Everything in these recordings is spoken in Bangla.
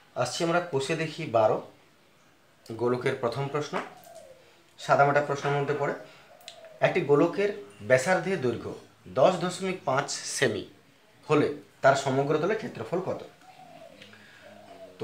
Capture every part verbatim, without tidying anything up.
আসছি আমরা কোষে দেখি বারো, গোলকের প্রথম প্রশ্ন। সাদামাটা প্রশ্নের মধ্যে পড়ে, একটি গোলকের ব্যাসার্ধের দৈর্ঘ্য দশ দশমিক পাঁচ সেমি হলে তার সমগ্র তলের ক্ষেত্রফল কত? তো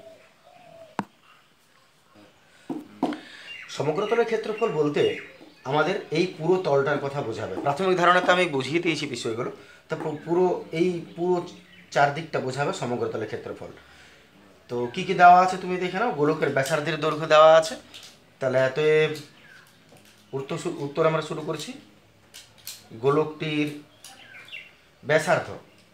সমগ্র তলের ক্ষেত্রফল বলতে আমাদের এই পুরো তলটার কথা বোঝাবে। প্রাথমিক ধারণাতে আমি বুঝিয়ে দিয়েছি বিষয়গুলো, তো পুরো এই পুরো চারদিকটা বোঝাবে সমগ্র তলের ক্ষেত্রফল। তো কি কি দেওয়া আছে তুমি দেখে নাও। গোলকের ব্যাসার্ধের দৈর্ঘ্য দেওয়া আছে, তাহলে এতএব উত্তর উত্তর আমরা শুরু করছি। গোলকটির ব্যাসার্ধ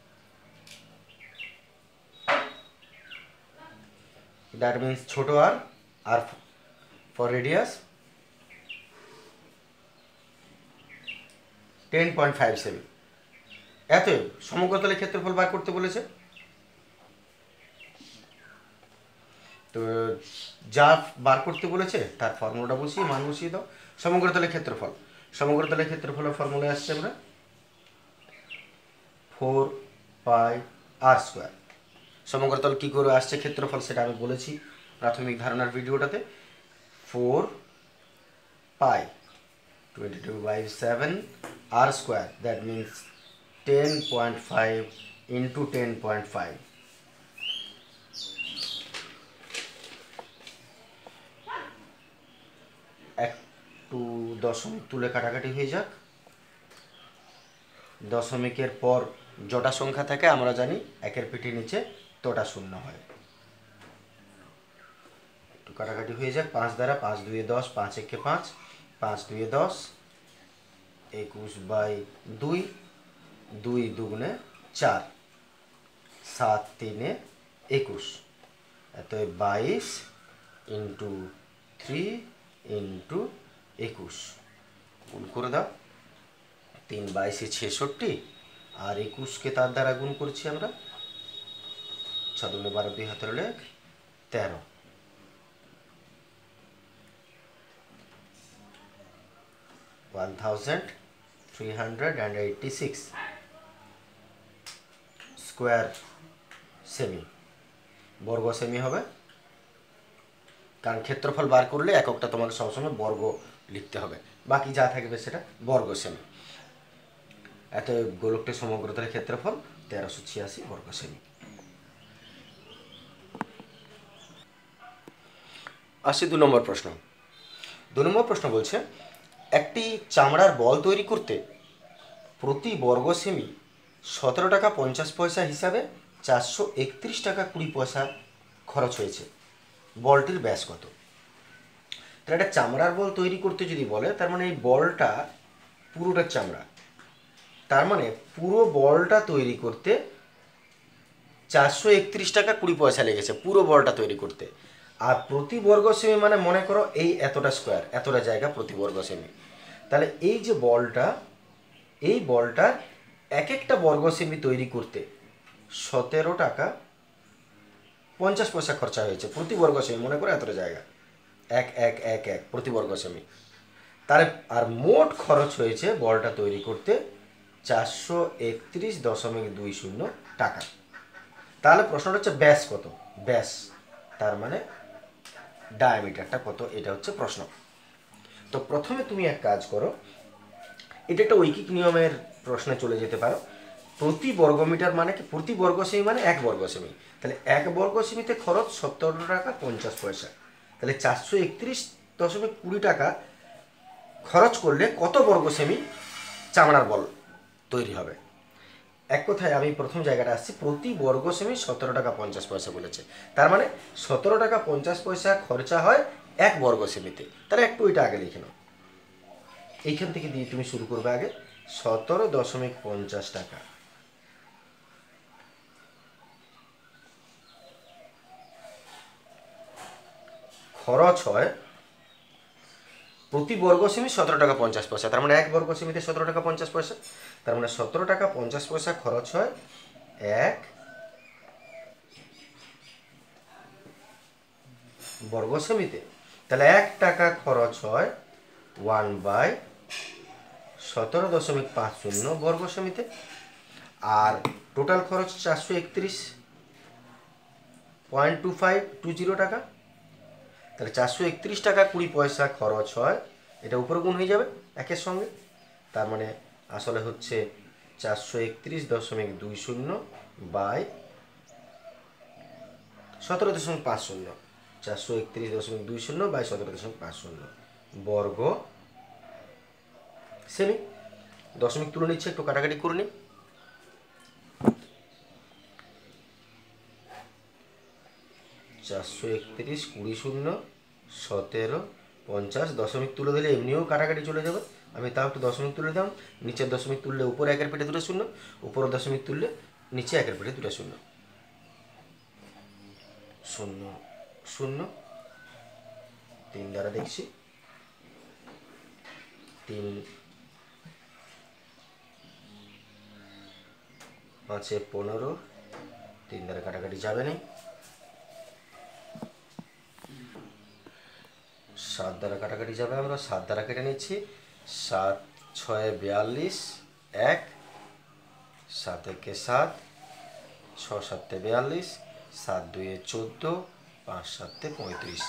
দ্যাট মিন্স ছোট r r for radius ten point five cm. এতএব সমগ্রতলের ক্ষেত্রফল বার করতে বলেছে। তো যা বার করতে বলেছে তার ফর্মুলাটা বসিয়ে মান বসিয়ে দাও। সমগ্রতলের ক্ষেত্রফল সমগ্রতলের ক্ষেত্রফলের ফর্মুলায় আসছে আমরা ফোর পাই আর স্কোয়ার। সমগ্রতল কী করে আসছে ক্ষেত্রফল সেটা আমি বলেছি প্রাথমিক ধারণার ভিডিওটাতে। Four pi twenty two by seven r square, that means ten point five into ten point five. একটু দশমিক তুলে কাটাকাটি হয়ে যাক। দশমিকের পর যটা সংখ্যা থাকে আমরা জানি একের পিঠে নিচে তটা শূন্য হয়। একটু কাটাকাটি হয়ে যাক। পাঁচ দ্বারা পাঁচ দুয়ে দশ, পাঁচ একে পাঁচ, পাঁচ দুয়ে দশ, একুশ বাই দুই, দুই দুগুণে চার, সাত তিনে একুশ, এত বাইশ ইন্টু থ্রি ইন্টু একুশ। গুণ করে দাও। তিন বাইশে ছেষট্টি, আর একুশকে তার দ্বারা গুণ করছি আমরা। ছদুনে বারো দুই হাতের লেখ তেরো। One thousand three hundred and eighty six square cm, বর্গ সেমি হবে। কারণ ক্ষেত্রফল বার করলে এককটা তোমাকে সবসময় বর্গ লিখতে হবে, বাকি যা থাকবে সেটা বর্গ সেমি। এত গোলকটির সমগ্রতলের ক্ষেত্রফল তেরোশো ছিয়াশি বর্গ সেমি। আসি দু নম্বর প্রশ্ন। দু নম্বর প্রশ্ন বলছে, একটি চামড়ার বল তৈরি করতে প্রতি বর্গ সেমি সতেরো টাকা পঞ্চাশ পয়সা হিসাবে চারশো একত্রিশ টাকা কুড়ি পয়সা খরচ হয়েছে। বলটির ব্যাস কত? তাহলে একটা চামড়ার বল তৈরি করতে যদি বলে, তার মানে এই বলটা পুরোটা চামড়া, তার মানে পুরো বলটা তৈরি করতে চারশো একত্রিশ টাকা কুড়ি পয়সা লেগেছে পুরো বলটা তৈরি করতে। আর প্রতি বর্গ সেমি মানে মনে করো এই এতটা স্কোয়ার, এতটা জায়গা প্রতি বর্গ সেমি। তাহলে এই যে বলটা, এই বলটার এক একটা বর্গ সেমি তৈরি করতে সতেরো টাকা পঞ্চাশ পয়সা খরচা হয়েছে প্রতি বর্গ সেমি। মনে করো এতটা জায়গা, এক এক এক এক প্রতি বর্গ সেমি। তার আর মোট খরচ হয়েছে বলটা তৈরি করতে চারশো একত্রিশ দশমিক দুই শূন্য টাকা। তাহলে প্রশ্নটা হচ্ছে ব্যাস কত? ব্যাস তার মানে ডায়ামিটারটা কত, এটা হচ্ছে প্রশ্ন। তো প্রথমে তুমি এক কাজ করো, এটা একটা ঐকিক নিয়মের প্রশ্নে চলে যেতে পারো। প্রতি বর্গমিটার মানে কি? প্রতি বর্গ সেমি মানে এক বর্গ সেমি। তাহলে এক বর্গ সেমিতে খরচ সতেরো টাকা পঞ্চাশ পয়সা। তাহলে চারশো একত্রিশ দশমিক কুড়ি টাকা খরচ করলে কত বর্গ সেমি চামড়ার বল তৈরি হবে? এক কথায় আমি প্রথম জায়গাটা আসছি, প্রতি বর্গ সেমি সতেরো টাকা পঞ্চাশ পয়সা বলেছে, তার মানে সতেরো টাকা পঞ্চাশ পয়সা খরচা হয় এক বর্গ সেমিতে। তাহলে একটু এটা আগে লিখে নাও, এইখান থেকে দিয়ে তুমি শুরু করবে। আগে সতেরো দশমিক পঞ্চাশ টাকা খরচ হয় প্রতি বর্গ সেমি সতেরো টাকা পঞ্চাশ পয়সা, তার মানে এক বর্গ সেমিতে সতেরো টাকা পঞ্চাশ পয়সা, তার মানে সতেরো টাকা পঞ্চাশ পয়সা খরচ হয় এক বর্গ সেমিতে। তাহলে এক টাকা খরচ হয় ওয়ান বাই সতেরো দশমিক পাঁচ শূন্য বর্গ সেমিতে। আর টোটাল খরচ চারশো একত্রিশ, point two five two zero টাকা। তাহলে চারশো একত্রিশ টাকা কুড়ি পয়সা খরচ হয়, এটা উপরে গুণ হয়ে যাবে একের সঙ্গে। তার মানে আসলে হচ্ছে চারশো একত্রিশ দশমিক দুই শূন্য বাই সতেরো দশমিক পাঁচ শূন্য, চারশো একত্রিশ দশমিক দুই শূন্য বাই সতেরো দশমিক পাঁচ শূন্য বর্গ সেমি। দশমিক তুলে নিচ্ছে, একটু কাটাকাটি করে নিই। চারশো একত্রিশ কুড়ি শূন্য সতেরো পঞ্চাশ, দশমিক তুলে দিলে এমনিও কাটাকাটি চলে যাবে, আমি তাও একটু দশমিক তুলে দিলাম। নিচের দশমিক তুললে উপরে একের পেটে দুটো শূন্য, উপরের দশমিক তুললে নিচে একের পেটে দুটো শূন্য, শূন্য শূন্য তিন দ্বারা দেখছি, তিন পাঁচে পনেরো, তিন দ্বারা কাটাকাটি যাবে না, সাত দ্বারা কাটাকাটি যাবে, আমরা সাত দ্বারা কেটে নিচ্ছি। সাত ছয় বিয়াল্লিশ, এক, সাত একে সাত, ছ সাতে বিয়াল্লিশ, সাত দুয়ে চোদ্দো, পাঁচ সাতে পঁয়ত্রিশ।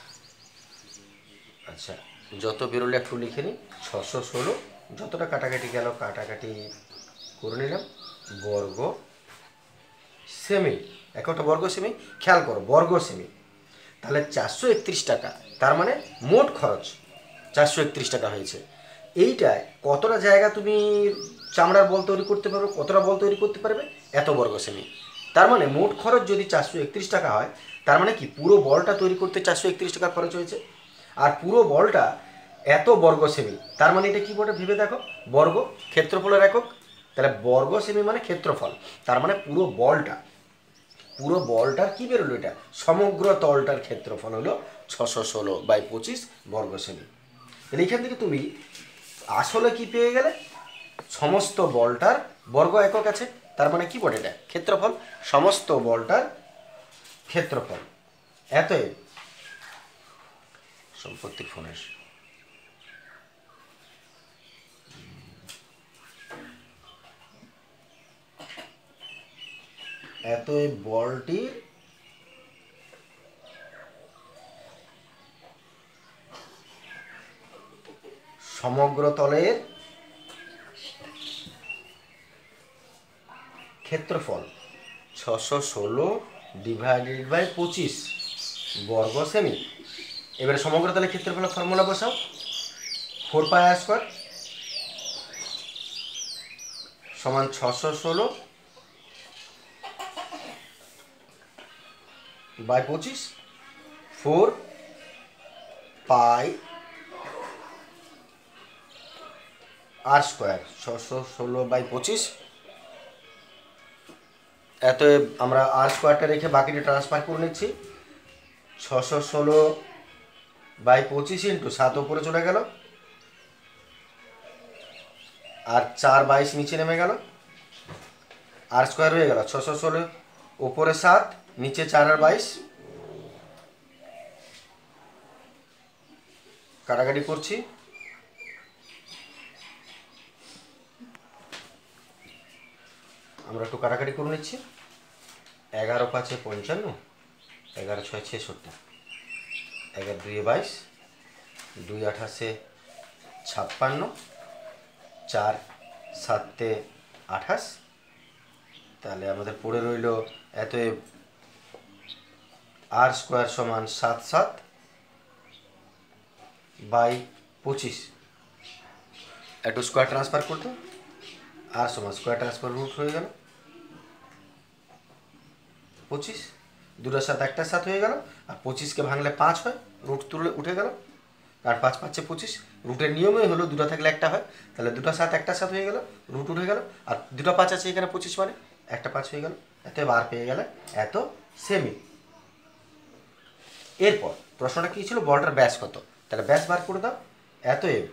আচ্ছা, যত বেরোলে একটু লিখে নিই, ছশো ষোলো, যতটা কাটাকাটি গেল কাটাকাটি করে নিলাম, বর্গ সেমি। একটা বর্গ সেমি, খেয়াল করো বর্গ সেমি। তাহলে চারশো একত্রিশ টাকা, তার মানে মোট খরচ চারশো একত্রিশ টাকা হয়েছে। এইটায় কতটা জায়গা তুমি চামড়ার বল তৈরি করতে পারবে, কতটা বল তৈরি করতে পারবে, এত বর্গ সেমি। তার মানে মোট খরচ যদি চারশো একত্রিশ টাকা হয়, তার মানে কি পুরো বলটা তৈরি করতে চারশো একত্রিশ টাকা খরচ হয়েছে। আর পুরো বলটা এত বর্গ সেমি, তার মানে এটা কী বলে ভেবে দেখো, বর্গ ক্ষেত্রফলের একক। তাহলে বর্গ সেমি মানে ক্ষেত্রফল, তার মানে পুরো বলটা, পুরো বলটার কী বেরোলো, এটা সমগ্র তলটার ক্ষেত্রফল হলো ছশো ষোলো বাই পঁচিশ বর্গ সেমি। তাহলে এখান থেকে তুমি আসলে কি পেয়ে গেলে, সমস্ত বলটার বর্গ একক আছে, তার মানে কি বলে এটা ক্ষেত্রফল, সমস্ত বলটার ক্ষেত্রফল। এতএব সম্পত্তির ফোনের এতএব বলটির সমগ্র তলের ক্ষেত্রফল ছশো ষোলো ডিভাইডেড বাই পঁচিশ বর্গ সেমি। এবারে সমগ্র তলের ক্ষেত্রফলের ফর্মুলা বসাও, ফোর পাই আর স্কোয়ার সমান ছশো ষোলো বাই পঁচিশ, ফোর পাই আর স্কোয়ার, ছশো ষোলো বাই পঁচিশ। এত আমরা আর স্কোয়ারটা রেখে বাকিটা ট্রান্সফার করে নিচ্ছি, ছশো ষোলো বাই পঁচিশ ইন্টু সাত উপরে চলে গেল, আর চার বাইশ নিচে নেমে গেল, আর স্কোয়ার হয়ে গেল ছশো ষোলো উপরে সাত নিচে চার আর বাইশ, কাটাকাটি করছি, আমরা একটু কাটাকাটি করে নিচ্ছি। এগারো পাঁচে পঞ্চান্ন, এগারো ছয় ছেষট্টি, এগারো দুইয়ে বাইশ, দুই আঠাশে ছাপ্পান্ন, চার সাতে আঠাশ। তাহলে আমাদের পড়ে রইল এত আর স্কোয়ার সমান সাত সাত বাই পঁচিশ। একটু স্কোয়ার ট্রান্সফার করতে, আর সমান স্কোয়ার ট্রান্সফার রুট হয়ে গেল পঁচিশ, দুটোর সাথে একটার সাথে হয়ে গেল, আর পঁচিশকে ভাঙলে পাঁচ হয়, রুট তুলে উঠে গেল, আর পাঁচ পাঁচে পঁচিশ, রুটের নিয়মই হলো দুটো থাকলে একটা হয়, তাহলে দুটো সাত একটার সাথে হয়ে গেল, রুট উঠে গেল, আর দুটো পাঁচ আছে এখানে পঁচিশ মানে একটা পাঁচ হয়ে গেল, এত বার পেয়ে গেলে এত সেমি। এরপর প্রশ্নটা কী ছিল, বলটার ব্যাস কত, তাহলে ব্যাস বার করে দাও, এত এ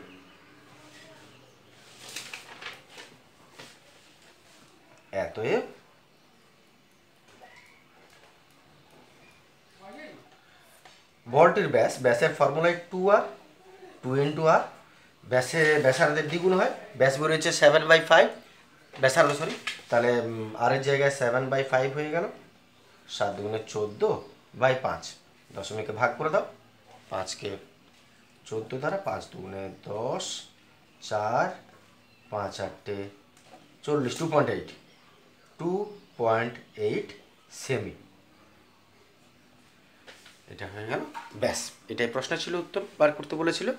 এত এ বলটির ব্যাস, ব্যাসের formula two r, two into r, ব্যাসে ব্যাসার্ধের দ্বিগুণ হয়, ব্যাস বেরোচ্ছে সেভেন বাই ফাইভ, ব্যাসার্ধ সরি, তাহলে আর এর জায়গায় সেভেন বাই ফাইভ হয়ে গেল, সাত দুগুণে চোদ্দো বাই পাঁচ, দশমিকে ভাগ করে দাও, পাঁচকে চোদ্দো দ্বারা, পাঁচ দুগুণে দশ, চার পাঁচ আটটে চল্লিশ, two point eight two point eight cm. এটা হয়ে গেল। ব্যাস, এটাই প্রশ্ন ছিল, উত্তর বার করতে বলেছিল।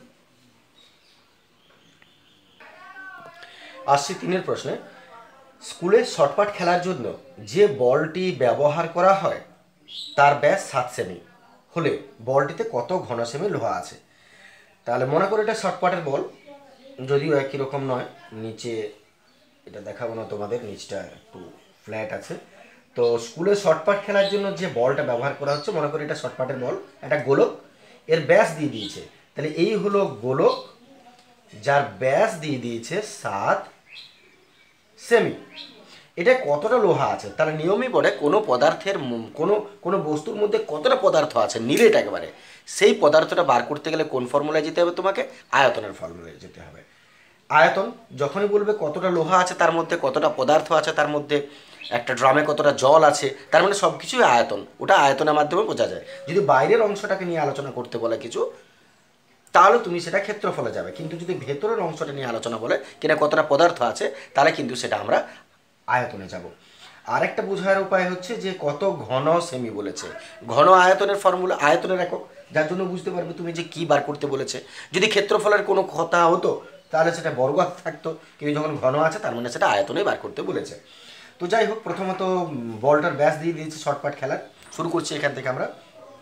আসছি তিনের প্রশ্নে। স্কুলে শটপাট খেলার জন্য যে বলটি ব্যবহার করা হয় তার ব্যাস সাত সেমি হলে বলটিতে কত ঘন সেমি লোহা আছে? তাহলে মনে করো এটা শটপাটের বল, যদিও একই রকম নয়, নিচে এটা দেখাবো না তোমাদের, নিচটা একটু ফ্ল্যাট আছে। তো স্কুলে শটপাট খেলার জন্য যে বলটা ব্যবহার করা হচ্ছে, মনে করি এটা শটপাটের বল, একটা গোলক, এর ব্যাস দিয়ে দিয়েছে। তাহলে এই হলো গোলক যার ব্যাস দিয়ে দিয়েছে সাত সেমি। এটা কতটা লোহা আছে? তাহলে নিয়মই পড়ে কোনো পদার্থের কোনো কোনো বস্তুর মধ্যে কতটা পদার্থ আছে নিরেট একেবারে, সেই পদার্থটা বার করতে গেলে কোন ফর্মুলায় যেতে হবে? তোমাকে আয়তনের ফর্মুলায় যেতে হবে। আয়তন যখনই বলবে কতটা লোহা আছে তার মধ্যে, কতটা পদার্থ আছে তার মধ্যে, একটা ড্রামে কতটা জল আছে, তার মানে সব কিছুই আয়তন, ওটা আয়তনের মাধ্যমে বোঝা যায়। যদি বাইরের অংশটাকে নিয়ে আলোচনা করতে বলে কিছু, তাহলে তুমি সেটা ক্ষেত্রফলে যাবে, কিন্তু যদি ভেতরের অংশটা নিয়ে আলোচনা বলে কিনা কতটা পদার্থ আছে, তাহলে কিন্তু সেটা আমরা আয়তনে যাব। আরেকটা বোঝার উপায় হচ্ছে যে কত ঘন সেমি বলেছে। ঘন আয়তনের ফর্মুলা, আয়তনের একক, যার জন্য বুঝতে পারবে তুমি যে কী বার করতে বলেছে। যদি ক্ষেত্রফলের কোনো কথা হতো তাহলে সেটা বর্গ থাকতো, কিন্তু যখন ঘন আছে তার মানে সেটা আয়তনেই বার করতে বলেছে। তো যাই হোক, প্রথমত বলটার ব্যাস দিয়ে দিয়েছে শর্টপাট খেলার। শুরু করছি এখান থেকে আমরা।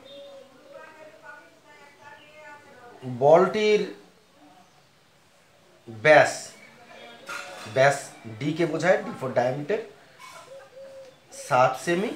বলটির ব্যাস, ব্যাস ডি কে বোঝায়, ডি ফর ডায়ামিটার, সাত সেমি।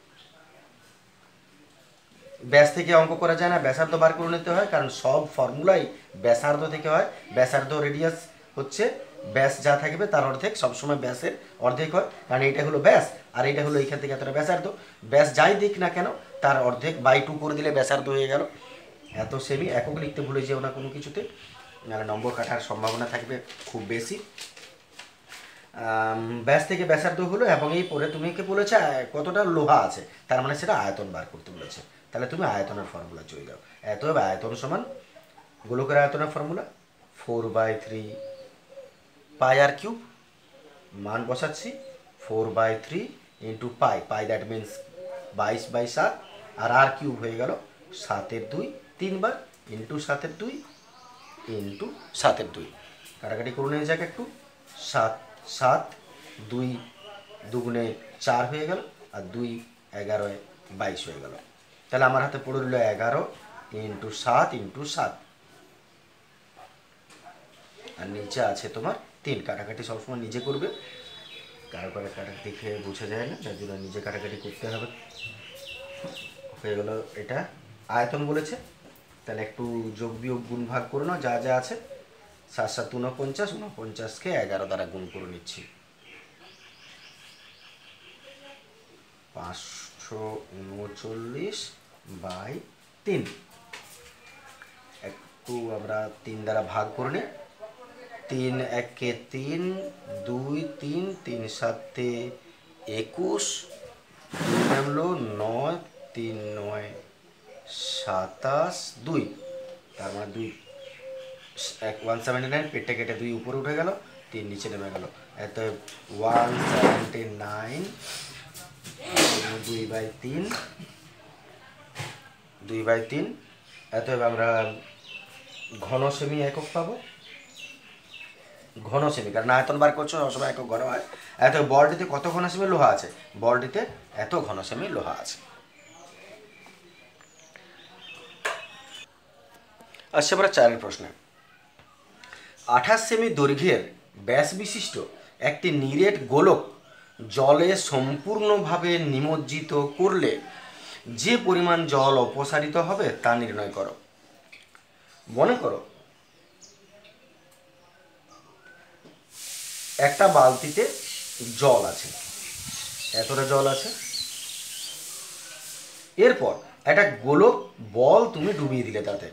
ব্যাস থেকে অঙ্ক করা যায় না, ব্যাসার্ধ বার করে নিতে হয়, কারণ সব ফর্মুলাই ব্যাসার্ধ থেকে হয়। ব্যাসার্ধ রেডিয়াস হচ্ছে ব্যাস যা থাকবে তার অর্ধেক, সবসময় ব্যাসের অর্ধেক হয়, কারণ এইটা হলো ব্যাস আর এইটা হলো এইখান থেকে এতটা ব্যাসার্ধ। ব্যাস যাই দিক না কেন তার অর্ধেক বাই টু করে দিলে ব্যাসার্ধ হয়ে গেল। এত সেমি, একক লিখতে ভুলে যেও না কোনো কিছুতে, মানে নম্বর কাটার সম্ভাবনা থাকবে খুব বেশি। ব্যাস থেকে ব্যাসার্ধ হলো, এবং এই পরে তুমি কে বলেছে কতটা লোহা আছে, তার মানে সেটা আয়তন বার করতে বলেছে। তাহলে তুমি আয়তনের ফর্মুলা চলে যাও। এত আয়তন সমান গোলকের আয়তনের formula four by three pi r cube, মান বসাচ্ছি four by three into pi, pi that means বাইশ বাই সাত, আর আর কিউব হয়ে গেল সাতের দুই তিনবার, ইন্টু সাতের দুই ইন্টু সাতের দুই, কাটাকাটি করে নিয়ে যাক একটু। সাত সাত দুই দুগুণে চার হয়ে গেল, আর দুই এগারোয় বাইশ হয়ে গেল। তাহলে আমার হাতে পড়ে রইল এগারো ইন্টু সাত ইন্টু সাত, আর নিচে আছে তোমার তিন। কাটাকাটি সবসময় নিজে করবে, কারো কারো কাটা দেখে বোঝা যায় না, যার জন্য নিজে কাটাকাটি করতে হবে। হয়ে গেল এটা আয়তন বলেছে, তাহলে একটু যোগ বিয়োগ গুণ ভাগ করে নাও যা যা আছে। সাত সাত উনপঞ্চাশ, উনপঞ্চাশকে এগারো দ্বারা গুণ করে নিচ্ছি, পাঁচশো উনচল্লিশ বাই তিন। একটু আমরা তিন দ্বারা ভাগ করে নিই, তিন একে তিন, দুই তিন, তিন সাতে একুশ, দুই নামলো নয়, তিন নয় সাতাশ, দুই, তার মানে দুই এক ওয়ান সেভেন্টি নাইন, পেটে কেটে দুই উপরে উঠে গেল, তিন নিচে নেমে গেল, এত ওয়ান সেভেন্টি নাইন, দুই বাই তিন, দুই বাই তিন, এত আমরা ঘন সেমি একক পাবো। ঘন সেমি, কারণ আয়তন বার করছো সবসময় একক ঘন হয়। এত বলটিতে কত ঘন সেমি লোহা আছে? বলটিতে এত ঘন সেমি লোহা আছে। আসছে আমরা চারের প্রশ্নে। আঠাশ সেমি দৈর্ঘ্যের ব্যাস বিশিষ্ট একটি নিরেট গোলক জলে সম্পূর্ণভাবে নিমজ্জিত করলে যে পরিমাণ জল অপসারিত হবে তা নির্ণয় করো। মনে করো একটা বালতিতে জল আছে, এতটা জল আছে, এরপর একটা গোলক বল তুমি ডুবিয়ে দিলে, তাতে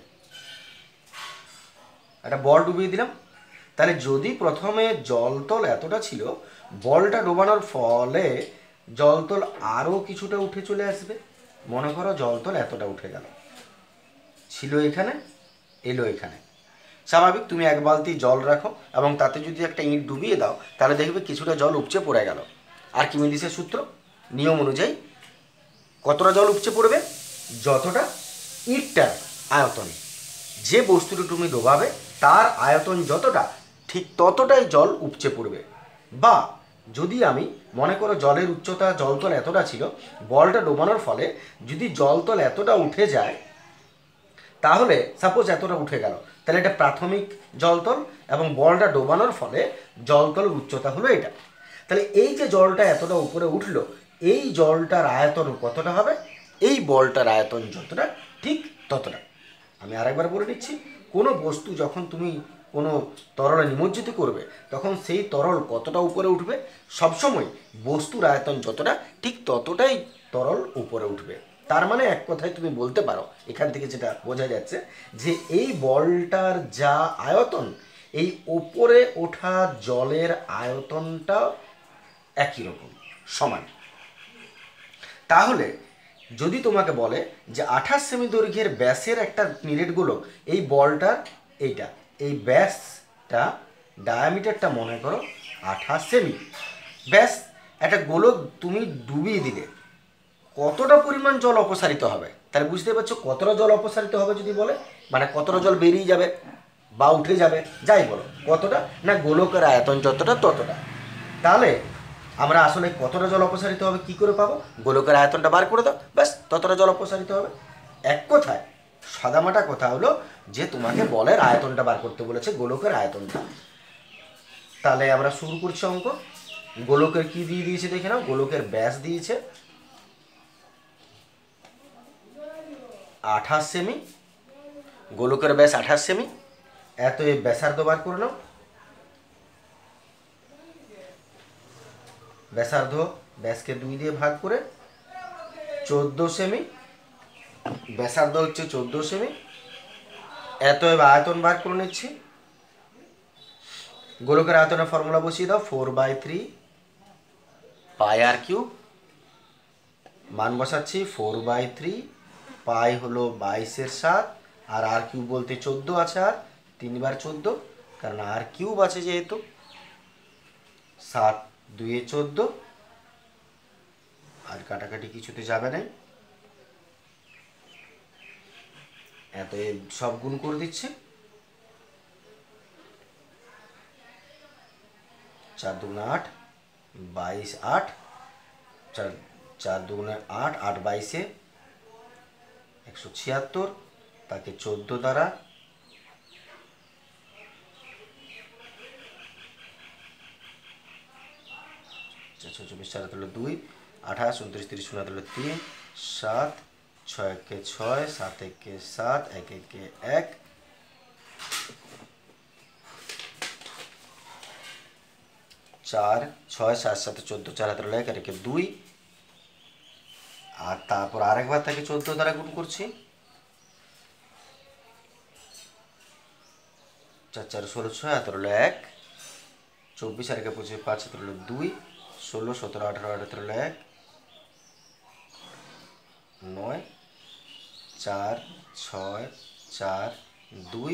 একটা বল ডুবিয়ে দিলাম। তাহলে যদি প্রথমে জলতল এতটা ছিল, বলটা ডোবানোর ফলে জলতল আরও কিছুটা উঠে চলে আসবে। মনে করো জলতল এতটা উঠে গেল, ছিল এখানে, এলো এখানে। স্বাভাবিক তুমি এক বালতি জল রাখো এবং তাতে যদি একটা ইঁট ডুবিয়ে দাও তাহলে দেখবে কিছুটা জল উপচে পড়ে গেল। আর্কিমিডিসের সূত্র, নিয়ম অনুযায়ী কতটা জল উপচে পড়বে? যতটা ইঁটটার আয়তন, যে বস্তুটা তুমি ডোবাবে তার আয়তন যতটা, ঠিক ততটাই জল উপচে পড়বে। বা যদি আমি মনে করো জলের উচ্চতা, জলতল এতটা ছিল, বলটা ডোবানোর ফলে যদি জলতল এতটা উঠে যায়, তাহলে সাপোজ এতটা উঠে গেল, তাহলে এটা প্রাথমিক জলতল এবং বলটা ডোবানোর ফলে জলতলের উচ্চতা হলো এটা। তাহলে এই যে জলটা এতটা উপরে উঠলো, এই জলটার আয়তন কতটা হবে? এই বলটার আয়তন যতটা, ঠিক ততটা। আমি আরেকবার বলে দিচ্ছি, কোনো বস্তু যখন তুমি কোনো তরলে নিমজ্জিত করবে তখন সেই তরল কতটা উপরে উঠবে? সবসময় বস্তুর আয়তন যতটা, ঠিক ততটাই তরল উপরে উঠবে। তার মানে এক কথায় তুমি বলতে পারো, এখান থেকে যেটা বোঝা যাচ্ছে যে এই বলটার যা আয়তন, এই ওপরে ওঠা জলের আয়তনটা একই রকম, সমান। তাহলে যদি তোমাকে বলে যে আঠাশ সেমি দৈর্ঘ্যের ব্যাসের একটা নিরেট গোলক, এই বলটার এইটা, এই ব্যাসটা, ডায়ামিটারটা মনে করো আঠাশ সেমি, ব্যাস একটা গোলক তুমি ডুবিয়ে দিলে কতটা পরিমাণ জল অপসারিত হবে? তাহলে বুঝতে পারছো কতটা জল অপসারিত হবে যদি বলে, মানে কতটা জল বেরিয়ে যাবে বা উঠে যাবে, যাই বলো কতটা, না গোলকের আয়তন যতটা ততটা। তাহলে আমরা আসলে কতটা জল অপসারিত হবে কী করে পাবো? গোলকের আয়তনটা বার করে দাও, ব্যাস ততটা জল অপসারিত হবে। এক কথায় সাদামাটা কথা হলো যে তোমাকে বলের আয়তনটা বার করতে বলেছে, গোলকের আয়তনটা। তাহলে আমরা শুরু করছি অঙ্ক। গোলকের কি দিয়ে দিয়েছে দেখে নাও, গোলকের ব্যাস দিয়েছে আঠাশ সেমি, গোলকের ব্যাস আঠাশ সেমি, এত এই ব্যাসার্ধ বার করে নাও। ব্যাসার্ধ ব্যাসকে দুই দিয়ে ভাগ করে চোদ্দো সেমি, ব্যাসার্ধ হচ্ছে চোদ্দো সেমি, এত আয়তন বার করে নিচ্ছি। গোলকের আয়তনের ফর্মুলা বসিয়ে দাও, four by three pi r cube, মান বসাচ্ছি ফোর বাই থ্রি, পাই হলো বাইশের সাত, আর আর কিউব বলতে চোদ্দো আছে, আর তিনবার চোদ্দো, কারণ আর কিউব আছে যেহেতু, সাত দুয়ে চোদ্দো, আর কাটাকাটি কিছুতে যাবে না, এত সব গুণ করে দিচ্ছে, চার দুগুণে আট, বাইশ আট, চার চার দুগুণে আট, আট বাইশে একশো ছিয়াত্তর, তাকে চোদ্দো দ্বারা চারশো চব্বিশ, চার হলো দুই, আঠাশ, উনত্রিশ, তিরিশ, শূন্য হলো তিন, সাত, ছয় একে ছয়, সাত একে সাত, এক একে এক, চার, ছয়, সাত সাথে চোদ্দো, চার হাতে হলো এক, আর একে দুই, আর তারপর আরেকবার তাকে চোদ্দো দ্বারা গুণ করছি, চার চার ষোলো, ছয় হাতে হলো এক, চব্বিশ আর একে পঁচিশ, পাঁচ হাতে হলো দুই, ষোলো, সতেরো, আঠারো, আঠারো হলো এক, নয়, চার, ছয়, চার, দুই,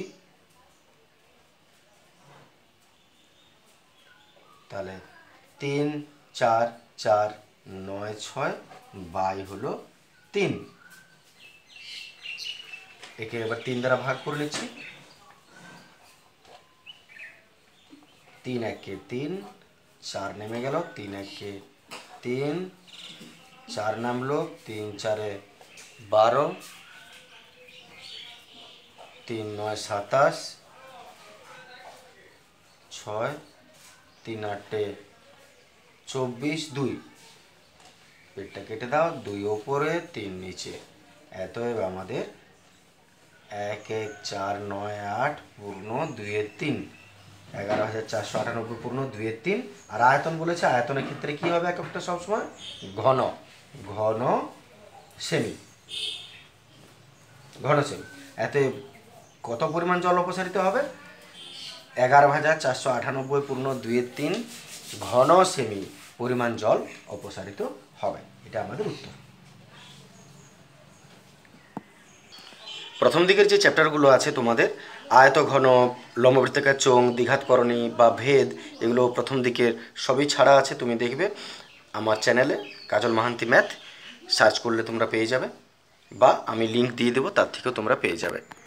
তাহলে তিন, চার, চার, নয়, ছয়, বাই হলো তিন। একে এবার তিন দ্বারা ভাগ করে নিচ্ছি, তিন একে তিন, চার নেমে গেল, তিন একে তিন, চার নামলো, তিন চারে বারো, তিন নয় সাতাশ, ছয়, তিন আটে চব্বিশ, দুই, পেটটা কেটে দাও, দুই ওপরে তিন নিচে, এতএব আমাদের এক এক চার নয় আট পূর্ণ দুইয়ের তিন, এগারো হাজার চারশো আটানব্বই পূর্ণ দুইয়ের তিন। আর আয়তন বলেছে, আয়তনের ক্ষেত্রে কী হবে এককটা সবসময়? ঘন, ঘন সেমি, ঘন সেমি। এতে কত পরিমাণ জল অপসারিত হবে? এগারো হাজার চারশো আটানব্বই পূর্ণ দুইয়ের তিন ঘন সেমি পরিমাণ জল অপসারিত হবে, এটা আমাদের উত্তর। প্রথম দিকের যে চ্যাপ্টারগুলো আছে তোমাদের আয়ত ঘন, লম্ববৃত্তাকার চোঙ, দ্বিঘাতকরণী বা ভেদ, এগুলো প্রথম দিকের সবই ছাড়া আছে, তুমি দেখবে আমার চ্যানেলে কাজল মাহান্তি ম্যাথ সার্চ করলে তোমরা পেয়ে যাবে, বা আমি লিঙ্ক দিয়ে দেবো, তার থেকেও তোমরা পেয়ে যাবে।